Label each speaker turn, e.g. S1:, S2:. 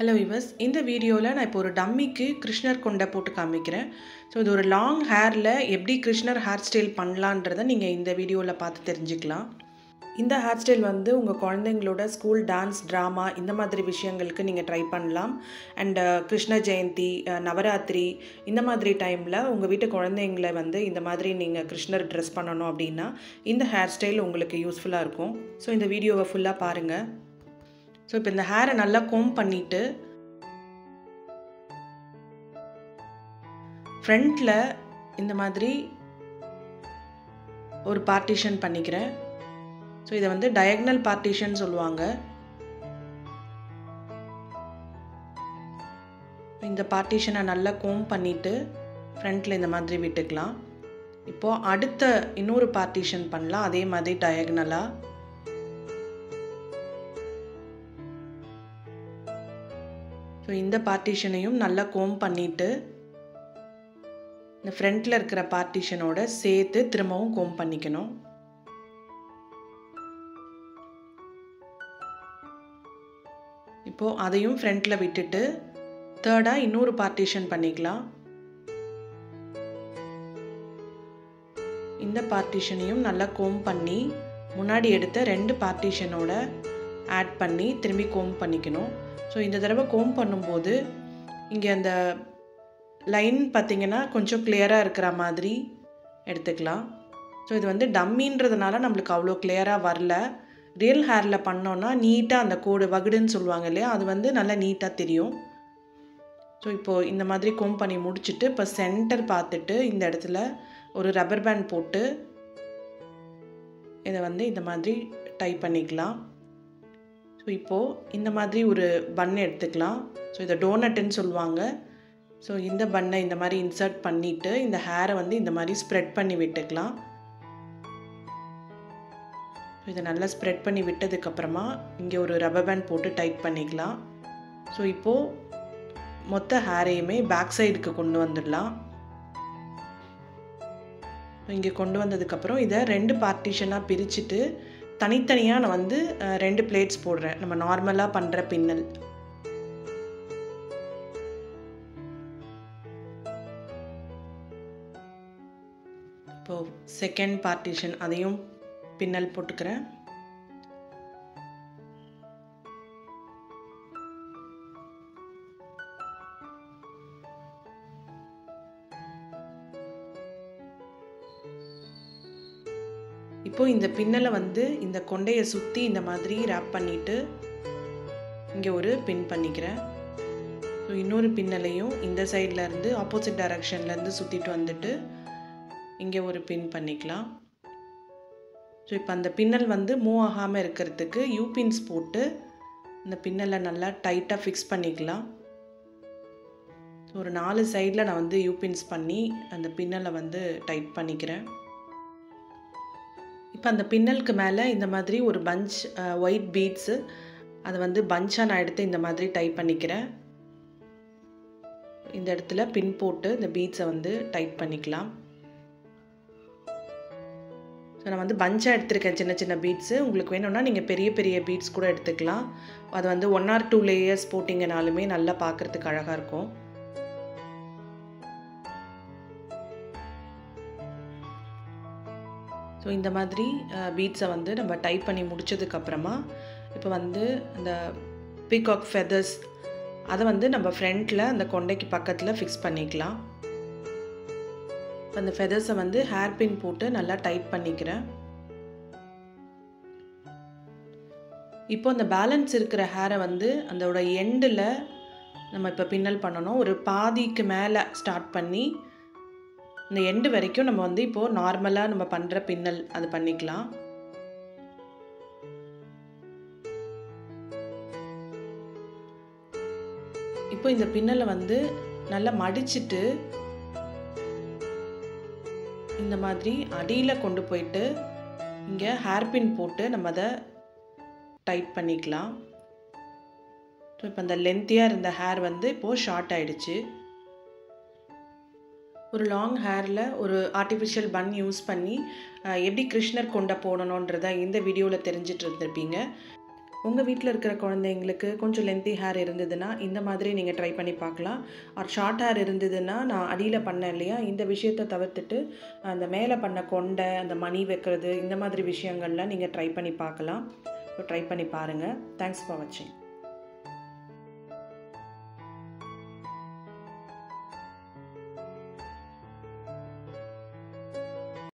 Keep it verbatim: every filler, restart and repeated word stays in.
S1: Hello viewers, இந்த வீடியோல நான் இப்போ ஒரு டம்மிக்கு கிருஷ்ணர் கொண்ட போட்டு காமிக்கிறேன். ஸோ இது ஒரு லாங் ஹேர்ல எப்படி கிருஷ்ணர் ஹேர் ஸ்டைல் பண்ணலான்றதை நீங்கள் இந்த வீடியோவில் பார்த்து தெரிஞ்சுக்கலாம். இந்த ஹேர் ஸ்டைல் வந்து உங்கள் குழந்தைங்களோட ஸ்கூல் டான்ஸ் ட்ராமா இந்த மாதிரி விஷயங்களுக்கு நீங்கள் ட்ரை பண்ணலாம். அண்ட் கிருஷ்ண ஜெயந்தி, நவராத்திரி இந்த மாதிரி டைமில் உங்கள் வீட்டு குழந்தைங்களை வந்து இந்த மாதிரி நீங்கள் கிருஷ்ணர் ட்ரெஸ் பண்ணணும் அப்படின்னா இந்த ஹேர் ஸ்டைல் உங்களுக்கு யூஸ்ஃபுல்லாக இருக்கும். ஸோ இந்த வீடியோவை ஃபுல்லாக பாருங்கள். ஸோ இப்போ இந்த ஹேரை நல்லா கோம் பண்ணிவிட்டு ஃப்ரண்ட்டில் இந்த மாதிரி ஒரு பார்ட்டிஷன் பண்ணிக்கிறேன். ஸோ இதை வந்து டயக்னல் பார்ட்டிஷன் சொல்லுவாங்க. இந்த பார்ட்டிஷனை நல்லா கோம் பண்ணிவிட்டு ஃப்ரண்ட்டில் இந்த மாதிரி விட்டுக்கலாம். இப்போது அடுத்த இன்னொரு பார்ட்டிஷன் பண்ணலாம், அதே மாதிரி டயக்னலாக. ஸோ இந்த பார்ட்டிஷனையும் நல்லா கோம் பண்ணிவிட்டு இந்த ஃப்ரண்ட்டில் இருக்கிற பார்ட்டிஷனோட சேர்த்து திரும்பவும் கோம் பண்ணிக்கணும். இப்போது அதையும் ஃப்ரண்ட்டில் விட்டுட்டு தேர்டாக இன்னொரு பார்ட்டிஷன் பண்ணிக்கலாம். இந்த பார்ட்டிஷனையும் நல்லா கோம் பண்ணி முன்னாடி எடுத்த ரெண்டு பார்ட்டிஷனோட ஆட் பண்ணி திரும்பி கோம் பண்ணிக்கணும். ஸோ இந்த தடவை கோம் பண்ணும்போது இங்கே அந்த லைன் பார்த்திங்கன்னா கொஞ்சம் கிளியராக இருக்கிற மாதிரி எடுத்துக்கலாம். ஸோ இது வந்து டம்மின்றதுனால நம்மளுக்கு அவ்வளோ கிளியராக வரல. ரியல் ஹேரில் பண்ணோன்னா நீட்டாக அந்த கோடு வகுடுன்னு சொல்லுவாங்க இல்லையா, அது வந்து நல்லா நீட்டாக தெரியும். ஸோ இப்போது இந்த மாதிரி கோம் பண்ணி முடிச்சுட்டு இப்போ சென்டர் பார்த்துட்டு இந்த இடத்துல ஒரு ரப்பர் பேண்ட் போட்டு இதை வந்து இந்த மாதிரி டை பண்ணிக்கலாம். ஸோ இப்போது இந்த மாதிரி ஒரு பன் எடுத்துக்கலாம். ஸோ இதை டோனட்டுன்னு சொல்லுவாங்க. ஸோ இந்த பன்னை இந்த மாதிரி இன்சர்ட் பண்ணிவிட்டு இந்த ஹேரை வந்து இந்த மாதிரி ஸ்ப்ரெட் பண்ணி விட்டுக்கலாம். ஸோ இதை நல்லா ஸ்ப்ரெட் பண்ணி விட்டதுக்கப்புறமா இங்கே ஒரு ரப்பர் பேண்ட் போட்டு டைட் பண்ணிக்கலாம். ஸோ இப்போது மொத்த ஹேரையுமே பேக் சைடுக்கு கொண்டு வந்துடலாம். இங்கே கொண்டு வந்ததுக்கப்புறம் இதை ரெண்டு பார்ட்டிஷனாக பிரிச்சுட்டு தனித்தனியாக நான் வந்து ரெண்டு பிளேட்ஸ் போடுறேன், நம்ம நார்மலாக பண்ணுற பின்னல். இப்போது செகண்ட் பார்ட்டிஷன் அதையும் பின்னல் போட்டுக்கிறேன். இப்போது இந்த பின்னலை வந்து இந்த கொண்டையை சுற்றி இந்த மாதிரி ரேப் பண்ணிவிட்டு இங்கே ஒரு பின் பண்ணிக்கிறேன். ஸோ இன்னொரு பின்னலையும் இந்த சைடில் இருந்து ஆப்போசிட் டைரக்ஷன்லேருந்து சுற்றிட்டு வந்துட்டு இங்கே ஒரு பின் பண்ணிக்கலாம். ஸோ இப்போ அந்த பின்னல் வந்து மூவ் ஆகாமல் இருக்கிறதுக்கு யூ பின்ஸ் போட்டு இந்த பின்னலை நல்லா டைட்டாக ஃபிக்ஸ் பண்ணிக்கலாம். ஒரு நாலு சைடில் நான் வந்து யூ பின்ஸ் பண்ணி அந்த பின்னலை வந்து டைட் பண்ணிக்கிறேன். இப்போ அந்த பின்னலுக்கு மேலே இந்த மாதிரி ஒரு பஞ்ச் ஒயிட் பீட்ஸு அதை வந்து பஞ்சாக நான் எடுத்து இந்த மாதிரி டைப் பண்ணிக்கிறேன். இந்த இடத்துல பின் போட்டு இந்த பீட்ஸை வந்து டைட் பண்ணிக்கலாம். ஸோ நான் வந்து பஞ்சாக எடுத்துருக்கேன் சின்ன சின்ன பீட்ஸு. உங்களுக்கு வேணும்னா நீங்கள் பெரிய பெரிய பீட்ஸ் கூட எடுத்துக்கலாம். அது வந்து ஒன் ஆர் டூ லேயர்ஸ் போட்டிங்கனாலுமே நல்லா பார்க்குறதுக்கு அழகாக இருக்கும். ஸோ இந்த மாதிரி பீட்ஸை வந்து நம்ம டைப் பண்ணி முடித்ததுக்கப்புறமா இப்போ வந்து அந்த பீகாக் ஃபெதர்ஸ் அதை வந்து நம்ம ஃப்ரண்ட்டில் அந்த கொண்டைக்கு பக்கத்தில் ஃபிக்ஸ் பண்ணிக்கலாம். இப்போ அந்த ஃபெதர்ஸை வந்து ஹேர் பின் போட்டு நல்லா டைட் பண்ணிக்கிறேன். இப்போ அந்த பேலன்ஸ் இருக்கிற ஹேரை வந்து அதோட எண்டில் நம்ம இப்போ பின்னல் பண்ணணும். ஒரு பாதிக்கு மேலே ஸ்டார்ட் பண்ணி இந்த எண்டு வரைக்கும் நம்ம வந்து இப்போது நார்மலாக நம்ம பண்ணுற பின்னல் அது பண்ணிக்கலாம். இப்போ இந்த பின்னலை வந்து நல்லா மடிச்சிட்டு இந்த மாதிரி அடியில் கொண்டு போயிட்டு இங்கே ஹேர் பின் போட்டு நம்ம அதை டைட் பண்ணிக்கலாம். ஸோ இப்போ அந்த லென்த்தியாக இருந்த ஹேர் வந்து இப்போது ஷார்ட் ஆகிடுச்சு. ஒரு லாங் ஹேரில் ஒரு ஆர்டிஃபிஷியல் பன் யூஸ் பண்ணி எப்படி கிருஷ்ணர் கொண்ட போடணுன்றதை இந்த வீடியோவில் தெரிஞ்சிட்டு இருந்திருப்பீங்க. உங்கள் வீட்டில் இருக்கிற குழந்தைங்களுக்கு கொஞ்சம் லென்த்தி ஹேர் இருந்ததுன்னா இந்த மாதிரி நீங்கள் ட்ரை பண்ணி பார்க்கலாம். ஆர் ஷார்ட் ஹேர் இருந்ததுன்னா நான் அடியில் பண்ணேன் இல்லையா, இந்த விஷயத்தை தவிர்த்துட்டு அந்த மேலே பண்ண கொண்டை, அந்த மணி வைக்கிறது, இந்த மாதிரி விஷயங்கள்லாம் நீங்கள் ட்ரை பண்ணி பார்க்கலாம். ஸோ ட்ரை பண்ணி பாருங்கள். தேங்க்ஸ் ஃபார் வாட்சிங்.